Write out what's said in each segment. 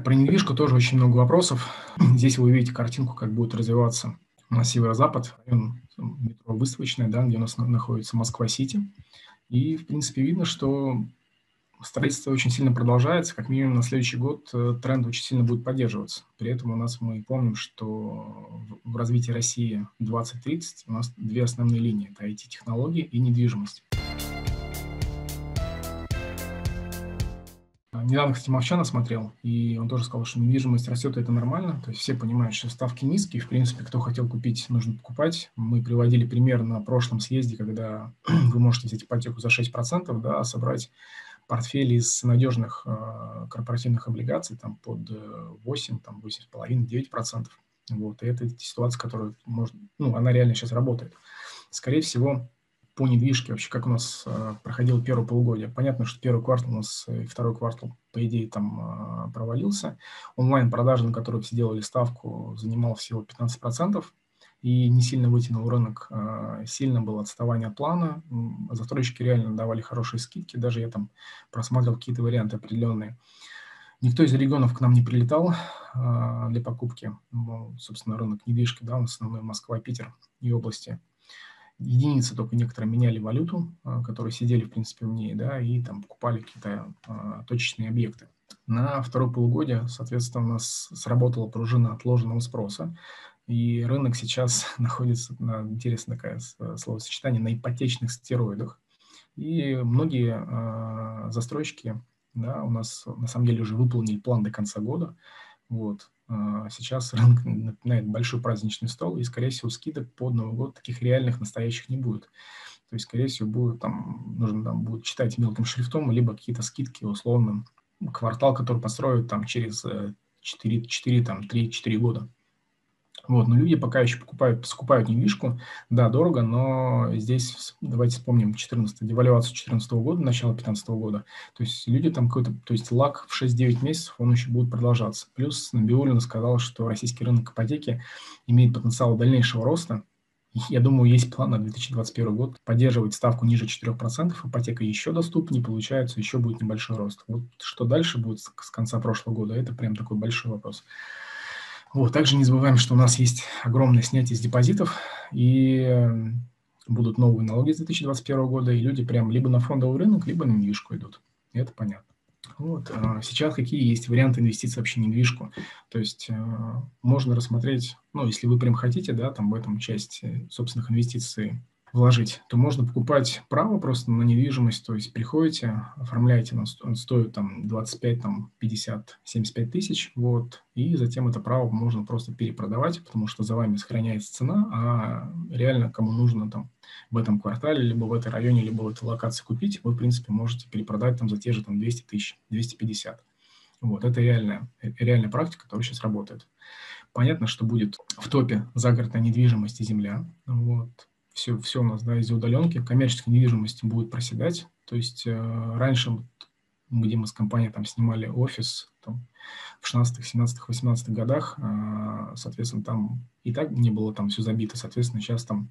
Про недвижку тоже очень много вопросов. Здесь вы увидите картинку, как будет развиваться у нас северо-запад, район метро Выставочная, да, где у нас находится Москва-Сити. И, в принципе, видно, что строительство очень сильно продолжается, как минимум на следующий год тренд очень сильно будет поддерживаться. При этом мы помним, что в развитии России 2030 у нас две основные линии – это IT-технологии и недвижимость. Недавно, кстати, Мовчана смотрел, и он тоже сказал, что недвижимость растет, и это нормально. То есть все понимают, что ставки низкие, в принципе, кто хотел купить, нужно покупать. Мы приводили пример на прошлом съезде, когда вы можете взять ипотеку за 6%, да, а собрать портфель из надежных корпоративных облигаций там, под 8, там, 8,5-9%. Вот. И это ситуация, которая может, она реально сейчас работает. Скорее всего, по недвижке вообще, как у нас проходило первое полугодие. Понятно, что первый квартал у нас и второй квартал, по идее, там провалился. Онлайн-продажи, на которые все делали ставку, занимал всего 15%. И не сильно вытянул рынок, сильно было отставание от плана. Застройщики реально давали хорошие скидки, даже я там просматривал какие-то варианты определенные. Никто из регионов к нам не прилетал для покупки. Собственно, рынок недвижки, да, у нас основной Москва, Питер и области. Единицы только некоторые меняли валюту, которые сидели, в принципе, в ней, да, и там покупали какие-то точечные объекты. На второе полугодие, соответственно, у нас сработала пружина отложенного спроса, и рынок сейчас находится, интересное такое словосочетание, на ипотечных стероидах. И многие застройщики, да, у нас на самом деле уже выполнили план до конца года. Вот. Сейчас рынок напоминает большой праздничный стол, и, скорее всего, скидок под Новый год таких реальных, настоящих не будет. То есть, скорее всего, нужно будет читать мелким шрифтом, либо какие-то скидки, условно, квартал, который построят там через 3-4 года. Вот, но люди пока еще скупают недвижку. Да, дорого, но здесь давайте вспомним девальвацию 2014 года, начало 2015 года. То есть люди там то есть лаг в 6-9 месяцев, он еще будет продолжаться. Плюс Набиуллина сказала, что российский рынок ипотеки имеет потенциал дальнейшего роста. Я думаю, есть план на 2021 год поддерживать ставку ниже 4%, ипотека еще доступнее, получается, еще будет небольшой рост. Вот что дальше будет с конца прошлого года, это прям такой большой вопрос. Вот. Также не забываем, что у нас есть огромное снятие с депозитов, и будут новые налоги с 2021 года, и люди прям либо на фондовый рынок, либо на недвижку идут. И это понятно. Вот. Сейчас какие есть варианты инвестиций вообще в недвижку? То есть можно рассмотреть, если вы прям хотите, да, там в этом часть собственных инвестиций вложить, то можно покупать право просто на недвижимость, то есть приходите, оформляете, он стоит там 25, там 50, 75 тысяч, вот, и затем это право можно просто перепродавать, потому что за вами сохраняется цена, а реально кому нужно там в этом квартале, либо в этой районе, либо в этой локации купить, вы, в принципе, можете перепродать там за те же там 200 тысяч, 250. Вот, это реальная практика, которая сейчас работает. Понятно, что будет в топе загородная недвижимость и земля, вот. Все у нас, да, из-за удаленки. Коммерческая недвижимость будет проседать. То есть раньше, где мы с компанией там снимали офис там, в 16-х, 17-х, 18-х годах, соответственно, там и так не было там все забито. Соответственно, сейчас там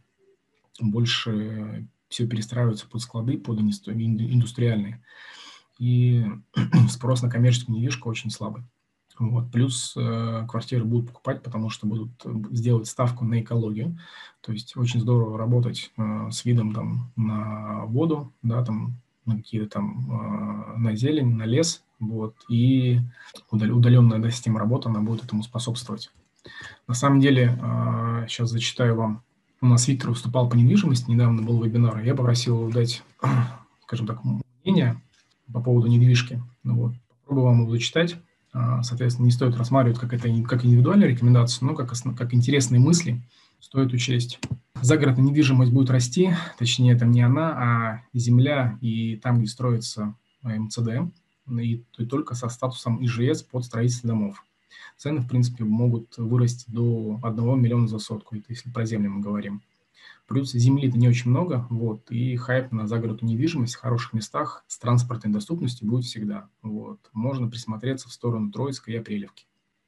больше все перестраивается под склады, под индустриальные. И спрос на коммерческую недвижку очень слабый. Вот. Плюс квартиры будут покупать, потому что будут сделать ставку на экологию. То есть очень здорово работать с видом там, на воду, да, там, на какие-то там на зелень, на лес. Вот. И удаленная, да, система работы, она будет этому способствовать. На самом деле, сейчас зачитаю вам. У нас Виктор выступал по недвижимости, недавно был вебинар. Я попросил его дать, скажем так, мнение по поводу недвижки. Вот. Попробую вам его зачитать. Соответственно, не стоит рассматривать как индивидуальная рекомендация, но как интересные мысли стоит учесть. Загородная недвижимость будет расти, точнее, это не она, а земля и там, где строится МЦД, и только со статусом ИЖС под строительство домов. Цены, в принципе, могут вырасти до 1 миллиона за сотку, это если про землю мы говорим. Плюс земли-то не очень много, вот, и хайп на загородную недвижимость в хороших местах с транспортной доступностью будет всегда. Вот. Можно присмотреться в сторону Троицка и Апрелевки.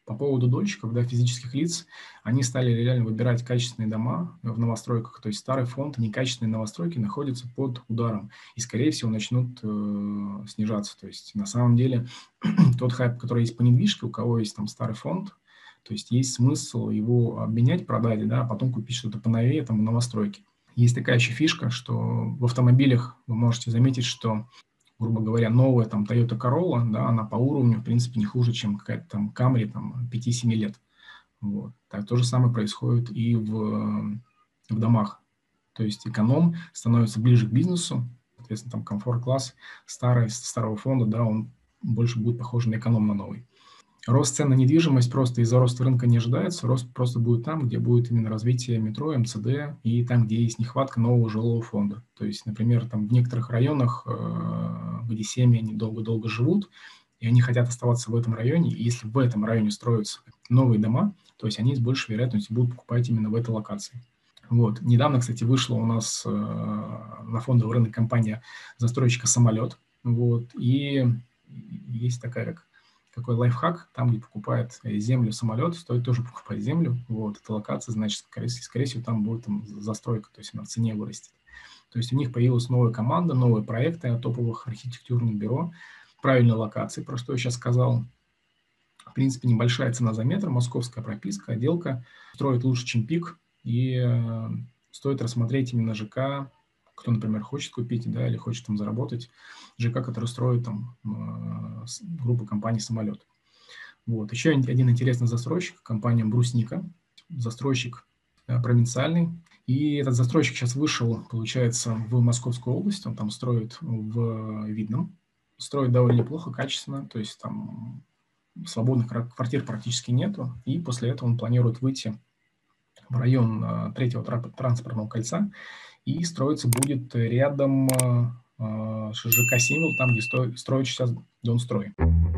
По поводу дольщиков, да, физических лиц, они стали реально выбирать качественные дома в новостройках. То есть старый фонд, некачественные новостройки находятся под ударом и, скорее всего, начнут снижаться. То есть на самом деле тот хайп, который есть по недвижке, у кого есть там старый фонд, то есть есть смысл его обменять, продать, да, а потом купить что-то поновее там в новостройке. Есть такая еще фишка, что в автомобилях вы можете заметить, что, грубо говоря, новая там Toyota Corolla, да, она по уровню, в принципе, не хуже, чем какая-то там Camry там 5-7 лет. Вот. Так, то же самое происходит и в домах. То есть эконом становится ближе к бизнесу, соответственно, там комфорт-класс старого фонда, да, он больше будет похож на эконом, на новый. Рост цен на недвижимость просто из-за роста рынка не ожидается. Рост просто будет там, где будет именно развитие метро, МЦД, и там, где есть нехватка нового жилого фонда. То есть, например, там в некоторых районах, где семьи они долго-долго живут, и они хотят оставаться в этом районе, и если в этом районе строятся новые дома, то есть они с большей вероятностью будут покупать именно в этой локации. Вот. Недавно, кстати, вышла у нас на фондовый рынок компания застройщика «Самолет». Вот. И есть какой лайфхак, там, где покупает землю самолет, стоит тоже покупать землю. Вот. Эта локация, значит, скорее всего, там будет там застройка, то есть она в цене вырастет. То есть у них появилась новая команда, новые проекты от топовых архитектурных бюро, правильной локации, про что я сейчас сказал. В принципе, небольшая цена за метр, московская прописка, отделка, строит лучше, чем ПИК, и стоит рассмотреть именно ЖК, кто, например, хочет купить, да, или хочет там заработать, ЖК, который строит там группа компаний «Самолет». Вот. Еще один интересный застройщик, компания «Брусника», застройщик провинциальный, и этот застройщик сейчас вышел, получается, в Московскую область, он там строит в Видном, строит довольно неплохо, качественно, то есть там свободных квартир практически нету, и после этого он планирует выйти в район третьего транспортного кольца, и строиться будет рядом ЖК «Символ», там, где строит сейчас Донстрой.